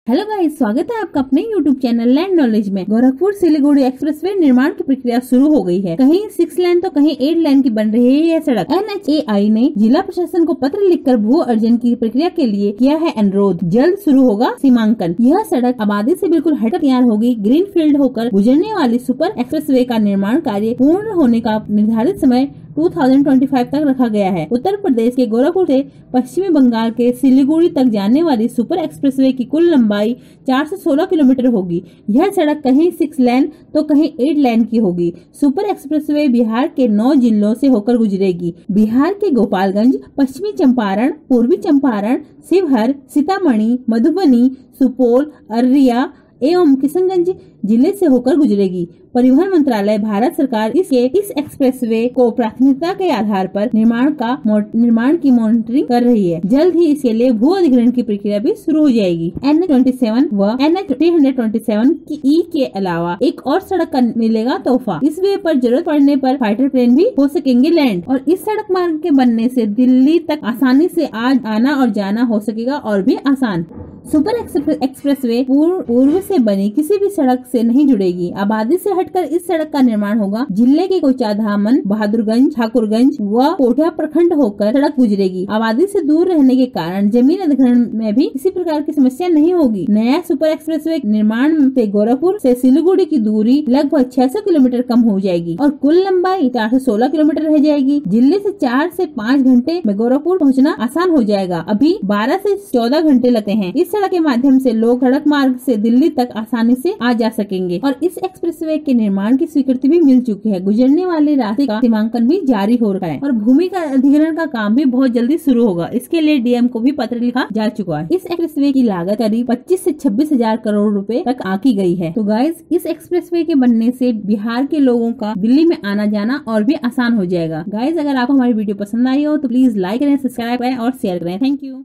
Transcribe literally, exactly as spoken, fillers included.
Hello guys, स्वागत है आपका अपने यूट्यूब चैनल लैंड नॉलेज में। गोरखपुर सिलीगुड़ी एक्सप्रेसवे निर्माण की प्रक्रिया शुरू हो गई है। कहीं सिक्स लेन तो कहीं एट लेन की बन रही है यह सड़क। एन एच ए आई ने जिला प्रशासन को पत्र लिखकर भू अर्जन की प्रक्रिया के लिए किया है अनुरोध। जल्द शुरू होगा सीमांकन। यह सड़क आबादी से बिल्कुल हटकर तैयार होगी। ग्रीन फील्ड होकर गुजरने वाली सुपर एक्सप्रेसवे का निर्माण कार्य पूर्ण होने का निर्धारित समय दो हज़ार पच्चीस तक रखा गया है। उत्तर प्रदेश के गोरखपुर से पश्चिमी बंगाल के सिलीगुड़ी तक जाने वाली सुपर एक्सप्रेसवे की कुल लंबाई चार सौ सोलह किलोमीटर होगी। यह सड़क कहीं सिक्स लेन तो कहीं एट लेन की होगी। सुपर एक्सप्रेसवे बिहार के नौ जिलों से होकर गुजरेगी। बिहार के गोपालगंज, पश्चिमी चंपारण, पूर्वी चंपारण, शिवहर, सीतामढ़ी, मधुबनी, सुपौल, अररिया एवं किशनगंज जिले से होकर गुजरेगी। परिवहन मंत्रालय भारत सरकार इसके इस एक्सप्रेसवे को प्राथमिकता के आधार पर निर्माण का निर्माण की मॉनिटरिंग कर रही है। जल्द ही इसके लिए भू अधिग्रहण की प्रक्रिया भी शुरू हो जाएगी। एन एच ट्वेंटी सेवन व N H three hundred twenty seven की ई के अलावा एक और सड़क का मिलेगा तोहफा। इस वे पर जरूरत पड़ने पर फाइटर प्लेन भी हो सकेंगे लैंड। और इस सड़क मार्ग के बनने से दिल्ली तक आसानी से आज आना और जाना हो सकेगा और भी आसान। सुपर एक्सप्रेसवे पूर्व पूर्व से बनी किसी भी सड़क से नहीं जुड़ेगी। आबादी से हटकर इस सड़क का निर्माण होगा। जिले के कोचाधामन, बहादुरगंज, ठाकुरगंज व कोठिया प्रखंड होकर सड़क गुजरेगी। आबादी से दूर रहने के कारण जमीन अधिग्रहण में भी किसी प्रकार की समस्या नहीं होगी। नया सुपर एक्सप्रेसवे निर्माण से गोरखपुर से सिलीगुड़ी की दूरी लगभग छह सौ किलोमीटर कम हो जाएगी और कुल लंबाई चार सौ सोलह किलोमीटर रह जाएगी। जिले से चार से पाँच घंटे में गोरखपुर पहुँचना आसान हो जाएगा। अभी बारह से चौदह घंटे लगते हैं। इस सड़क के माध्यम से लोग सड़क मार्ग से दिल्ली तक आसानी से आ जा सकेंगे और इस एक्सप्रेसवे के निर्माण की स्वीकृति भी मिल चुकी है। गुजरने वाले रास्ते का सीमांकन भी जारी हो रहा है और भूमि का अधिग्रहण का काम भी बहुत जल्दी शुरू होगा। इसके लिए डी एम को भी पत्र लिखा जा चुका है। इस एक्सप्रेसवे की लागत करीब पच्चीस से छब्बीस हजार करोड़ रुपए तक आंकी गई है। तो गाइस, इस एक्सप्रेसवे के बनने से बिहार के लोगों का दिल्ली में आना जाना और भी आसान हो जाएगा। गाइस, अगर आपको हमारी वीडियो पसंद आई हो तो प्लीज लाइक करें, सब्सक्राइब करें और शेयर करें। Thank you.